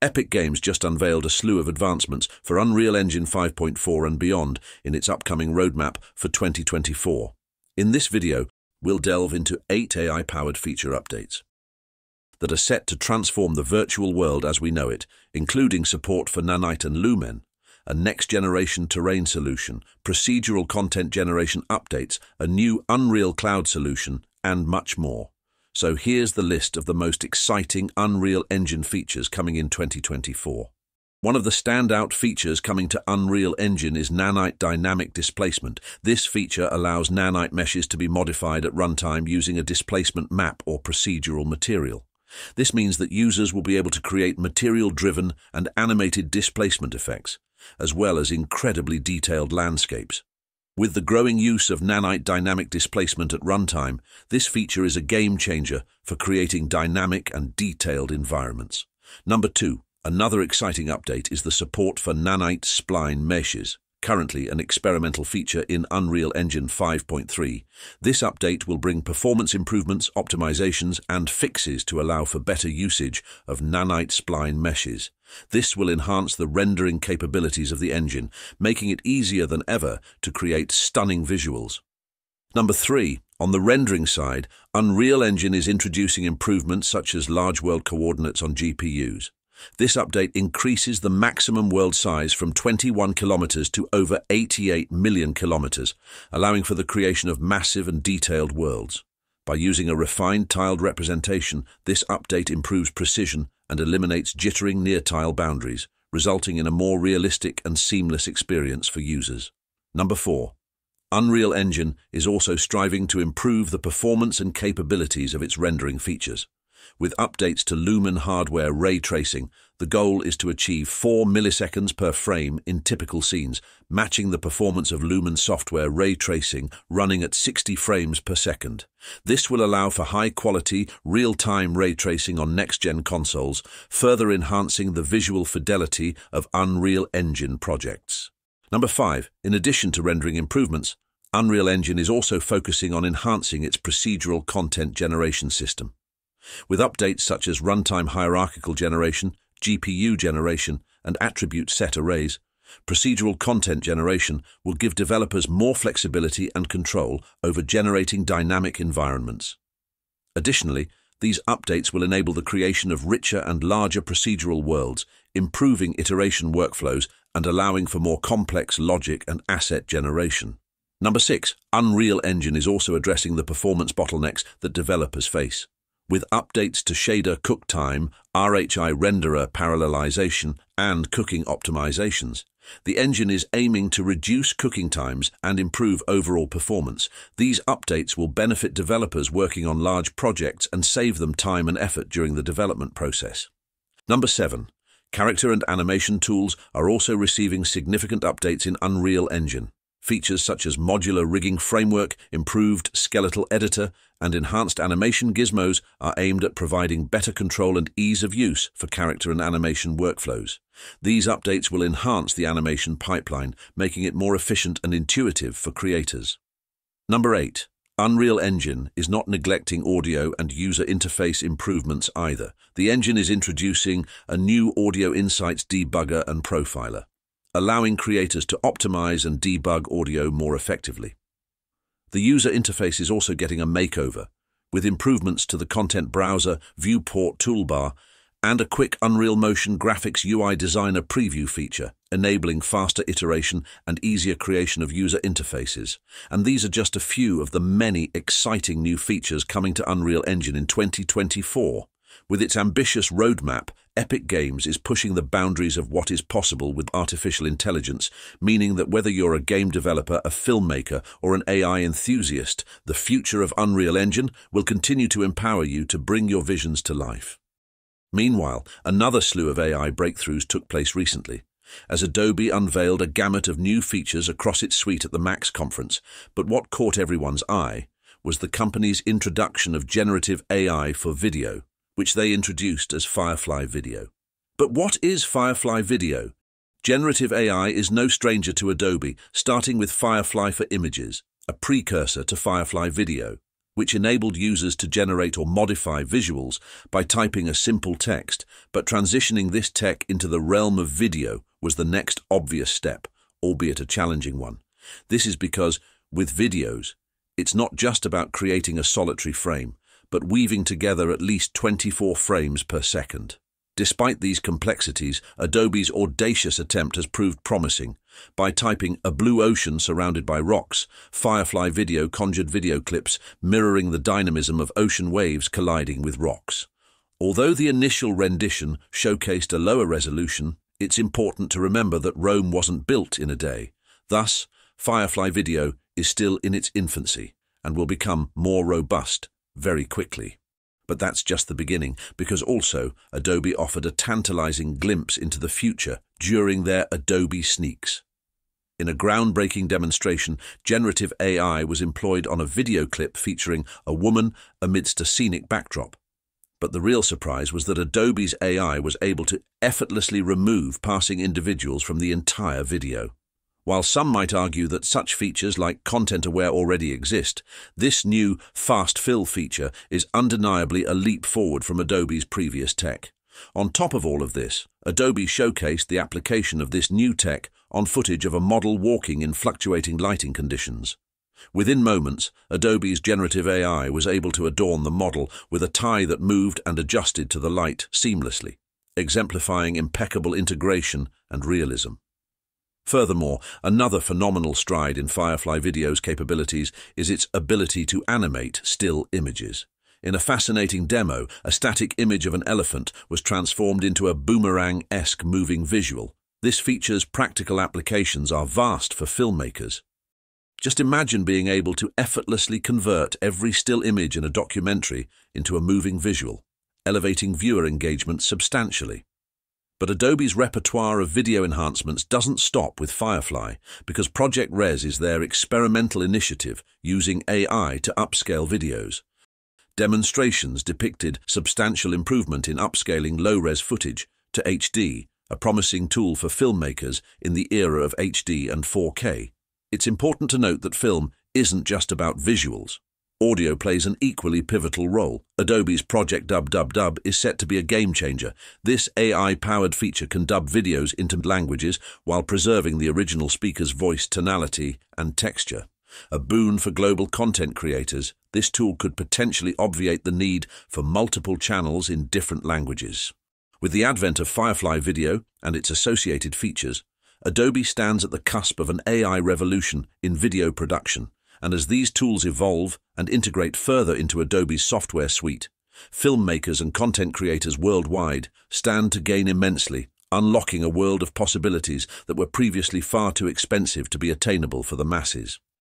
Epic Games just unveiled a slew of advancements for Unreal Engine 5.4 and beyond in its upcoming roadmap for 2024. In this video, we'll delve into 8 AI-powered feature updates that are set to transform the virtual world as we know it, including support for Nanite and Lumen, a next-generation terrain solution, procedural content generation updates, a new Unreal Cloud solution, and much more. So here's the list of the most exciting Unreal Engine features coming in 2024. One of the standout features coming to Unreal Engine is Nanite Dynamic Displacement. This feature allows Nanite meshes to be modified at runtime using a displacement map or procedural material. This means that users will be able to create material-driven and animated displacement effects, as well as incredibly detailed landscapes. With the growing use of Nanite dynamic displacement at runtime, this feature is a game-changer for creating dynamic and detailed environments. Number 2. Another exciting update is the support for Nanite Spline meshes, currently an experimental feature in Unreal Engine 5.3. This update will bring performance improvements, optimizations, and fixes to allow for better usage of Nanite Spline meshes. This will enhance the rendering capabilities of the engine, making it easier than ever to create stunning visuals. Number 3. On the rendering side, Unreal Engine is introducing improvements such as large world coordinates on GPUs. This update increases the maximum world size from 21 kilometers to over 88 million kilometers, allowing for the creation of massive and detailed worlds. By using a refined tiled representation, this update improves precision and eliminates jittering near-tile boundaries, resulting in a more realistic and seamless experience for users. Number 4. Unreal Engine is also striving to improve the performance and capabilities of its rendering features. With updates to Lumen hardware ray tracing, the goal is to achieve 4 milliseconds per frame in typical scenes, matching the performance of Lumen software ray tracing running at 60 frames per second. This will allow for high-quality, real-time ray tracing on next-gen consoles, further enhancing the visual fidelity of Unreal Engine projects. Number 5. In addition to rendering improvements, Unreal Engine is also focusing on enhancing its procedural content generation system. With updates such as runtime hierarchical generation, GPU generation, and attribute set arrays, procedural content generation will give developers more flexibility and control over generating dynamic environments. Additionally, these updates will enable the creation of richer and larger procedural worlds, improving iteration workflows and allowing for more complex logic and asset generation. Number 6. Unreal Engine is also addressing the performance bottlenecks that developers face. With updates to shader cook time, RHI renderer parallelization, and cooking optimizations, the engine is aiming to reduce cooking times and improve overall performance. These updates will benefit developers working on large projects and save them time and effort during the development process. Number 7. Character and animation tools are also receiving significant updates in Unreal Engine. Features such as modular rigging framework, improved skeletal editor, and enhanced animation gizmos are aimed at providing better control and ease of use for character and animation workflows. These updates will enhance the animation pipeline, making it more efficient and intuitive for creators. Number 8. Unreal Engine is not neglecting audio and user interface improvements either. The engine is introducing a new Audio Insights debugger and profiler, allowing creators to optimize and debug audio more effectively. The user interface is also getting a makeover, with improvements to the content browser, viewport toolbar, and a quick Unreal Motion Graphics UI Designer preview feature, enabling faster iteration and easier creation of user interfaces. And these are just a few of the many exciting new features coming to Unreal Engine in 2024. With its ambitious roadmap, Epic Games is pushing the boundaries of what is possible with artificial intelligence, meaning that whether you're a game developer, a filmmaker, or an AI enthusiast, the future of Unreal Engine will continue to empower you to bring your visions to life. Meanwhile, another slew of AI breakthroughs took place recently, as Adobe unveiled a gamut of new features across its suite at the Max conference. But what caught everyone's eye was the company's introduction of generative AI for video, which they introduced as Firefly Video. But what is Firefly Video? Generative AI is no stranger to Adobe, starting with Firefly for Images, a precursor to Firefly Video. which enabled users to generate or modify visuals by typing a simple text, but transitioning this tech into the realm of video was the next obvious step, albeit a challenging one. This is because, with videos, it's not just about creating a solitary frame, but weaving together at least 24 frames per second. Despite these complexities, Adobe's audacious attempt has proved promising. By typing "a blue ocean surrounded by rocks," Firefly video conjured video clips mirroring the dynamism of ocean waves colliding with rocks. Although the initial rendition showcased a lower resolution, it's important to remember that Rome wasn't built in a day. Thus, Firefly video is still in its infancy and will become more robust very quickly. But that's just the beginning, because also Adobe offered a tantalizing glimpse into the future during their Adobe Sneaks. In a groundbreaking demonstration, generative AI was employed on a video clip featuring a woman amidst a scenic backdrop. But the real surprise was that Adobe's AI was able to effortlessly remove passing individuals from the entire video. While some might argue that such features like Content Aware already exist, this new Fast Fill feature is undeniably a leap forward from Adobe's previous tech. On top of all of this, Adobe showcased the application of this new tech on footage of a model walking in fluctuating lighting conditions. Within moments, Adobe's generative AI was able to adorn the model with a tie that moved and adjusted to the light seamlessly, exemplifying impeccable integration and realism. Furthermore, another phenomenal stride in Firefly Video's capabilities is its ability to animate still images. In a fascinating demo, a static image of an elephant was transformed into a boomerang-esque moving visual. This feature's practical applications are vast for filmmakers. Just imagine being able to effortlessly convert every still image in a documentary into a moving visual, elevating viewer engagement substantially. But Adobe's repertoire of video enhancements doesn't stop with Firefly, because Project Res is their experimental initiative using AI to upscale videos. Demonstrations depicted substantial improvement in upscaling low-res footage to HD, a promising tool for filmmakers in the era of HD and 4K. It's important to note that film isn't just about visuals. Audio plays an equally pivotal role. Adobe's Project Dubdub is set to be a game-changer. This AI-powered feature can dub videos into languages while preserving the original speaker's voice tonality and texture. A boon for global content creators, this tool could potentially obviate the need for multiple channels in different languages. With the advent of Firefly Video and its associated features, Adobe stands at the cusp of an AI revolution in video production. And as these tools evolve and integrate further into Adobe's software suite, filmmakers and content creators worldwide stand to gain immensely, unlocking a world of possibilities that were previously far too expensive to be attainable for the masses.